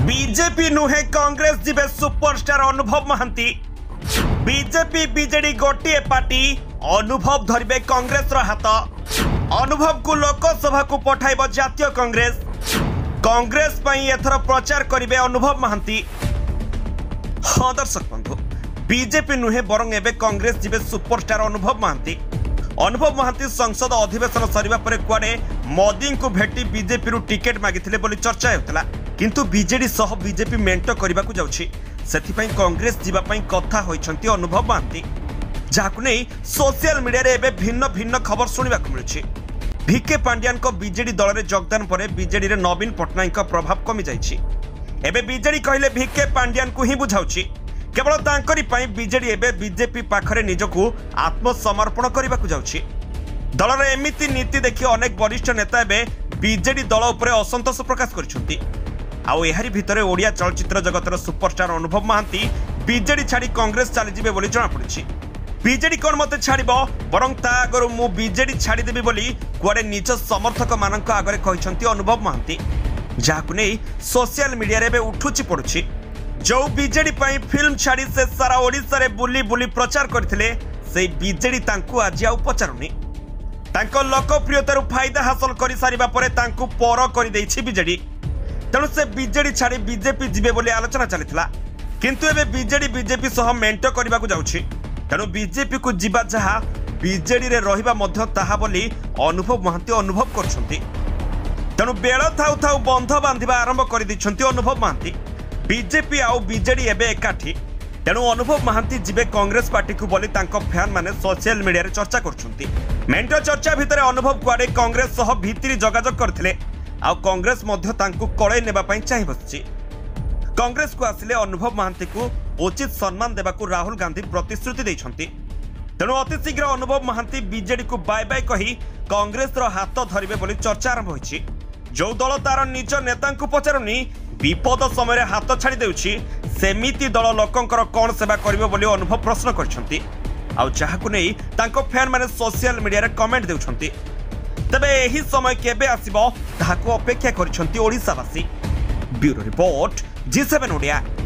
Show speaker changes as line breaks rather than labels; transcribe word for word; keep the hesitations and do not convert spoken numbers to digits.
BJP नुहे कांग्रेस जीवे superstar Anubhav Mohanty. BJP BJD गोटे पार्टी अनुभव धरबे कांग्रेस रो हाथ। अनुभव को लोकसभा को पठाइब जातीय कांग्रेस। कांग्रेस पई एथर प्रचार करिवे अनुभव महांती। हाँ दर्शक बंधु, बीजेपी नुहे बरंग एबे कांग्रेस जीवे सुपरस्टार अनुभव महांती। अनुभव महांती संसद अधिवेशन सरिबा परे कुआडे मोदी को भेटी बीजेपी रु टिकेट मागिथिले बोली चर्चा हेउतला, किंतु बीजेडी सह बीजेपी मेंट करबा को जाउछि। सेथि कांग्रेस जीवा पई कथा होइछंती अनुभव महांती, जाहाकु नै सोशल मीडिया रे एबे भिन्न भिन्न खबर सुनिबा को मिलुछि। भिके पांड्यान को बीजेडी दल रे योगदान परे बीजेडी रे नवीन पटनायक का प्रभाव कमी जाइछि। एबे बीजेडी कहले भिके पांड्यान को ही बुझाउछि। केवल तांकरी पई बीजेडी एबे बीजेपी पाखरे निजको आत्मसमर्पण करबा को जाउछि। दल रे एमिति नीति देखि अनेक वरिष्ठ नेता एबे बीजेडी दल उपरे असंतोष प्रकाश करछंती। आउ एहारी भितरे ओडिया चलचित्र जगतर सुपरस्टार अनुभव महांती बीजेडी छाड़ी कांग्रेस चली जिवे बोली जणा पड़िछि। बीजेडी कोन मते छाड़िबो, बरं ता आगर मु बीजेडी छाड़ी देबी बोली कुआडे निज समर्थक मानक आगरे कहिसंती अनुभव महांती, जाहाकु नै सोशल मीडिया रे बे उठुची पड़ुछि। जो बीजेडी पई फिल्म छाड़ी से सारा ओडिसा रे बुली बुली प्रचार करथिले, से बीजेडी तांकु आज आउ पचारुनी। तांको लोकप्रियतारु फायदा हासिल करि सारिबा परे तांकु पर करि दैछि बीजेडी। तेणु से बीजेडी छाड़ी बीजेपी जीवे बोली आलोचना चलिथिला, किंतु एबे बीजेडी बीजेपी सह मेंट करबा को जाउछि। तेणु बीजेपी को जीवा जहा बीजेडी रे रहिबा मध्य ताहा बोली अनुभव महांती अनुभव करछंती। तेणु बेळ थाउ थाउ बंध बांधिबा आरंभ करि दिछंती अनुभव महांती। बीजेपी आउ बीजेडी एबे एकाठी। तेणु अनुभव महांती जीवे कांग्रेस पार्टी को बोली तांको फैन माने सोशल मीडिया रे चर्चा करछंती। मेंट चर्चा भितरे अनुभव कुआडे कांग्रेस सह भितरी जोगाजोग करथिले, आउ कांग्रेस मध्य तांको कळै नेबा पई चाहि बसछि। कांग्रेस को आसिले अनुभव महांती को उचित सम्मान देबा को राहुल गांधी प्रतिश्रुति दैछंती। तेणु अति शीघ्र अनुभव महांती बीजेडी को बाय बाय कही कांग्रेस रो हाथ धरिबे बोली चर्चा आरंभ होइछि। जो दल तार निज नेता को पचारुनी विपद समय हाथ छाड़ी देउछि, सेमिति दल लोकंकर कोन सेवा करिवो बोली अनुभव प्रश्न करछंती। आउ जाहाकु नै तांको फैन माने सोशल मीडिया रे कमेंट देउछंती। तबे एही समय केबे आसीबो ताहाको अपेक्षा करछंती ओडिसावासी। Bureau report Zee seven Odia.